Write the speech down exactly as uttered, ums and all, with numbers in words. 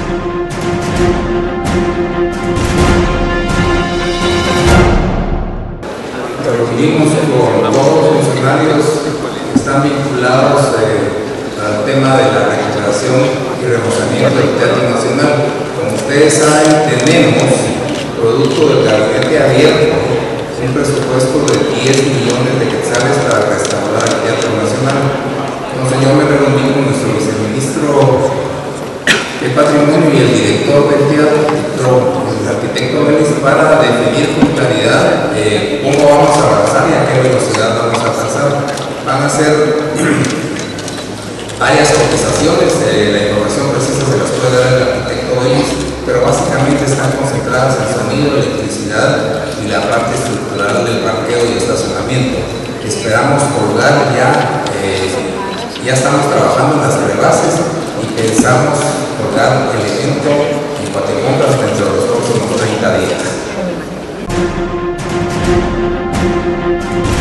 Reunimos con todos los funcionarios que están vinculados eh, al tema de la recuperación y remozamiento del Teatro Nacional. Como ustedes saben, tenemos, producto del gabinete abierto, un presupuesto de diez millones de quetzales para restaurar el Teatro Nacional. Entonces yo me reuní con nuestro viceministro de Patrimonio y el director del teatro, el arquitecto Vélez, para definir con claridad eh, cómo vamos a avanzar y a qué velocidad vamos a avanzar. Van a ser varias cotizaciones, eh, la información precisa se las puede dar el arquitecto Vélez, pero básicamente están concentradas en sonido, electricidad y la parte estructural del parqueo y estacionamiento. Esperamos colgar ya, eh, ya estamos trabajando en las prebases y pensamos colgar el evento en Coatecombras dentro de los próximos treinta días.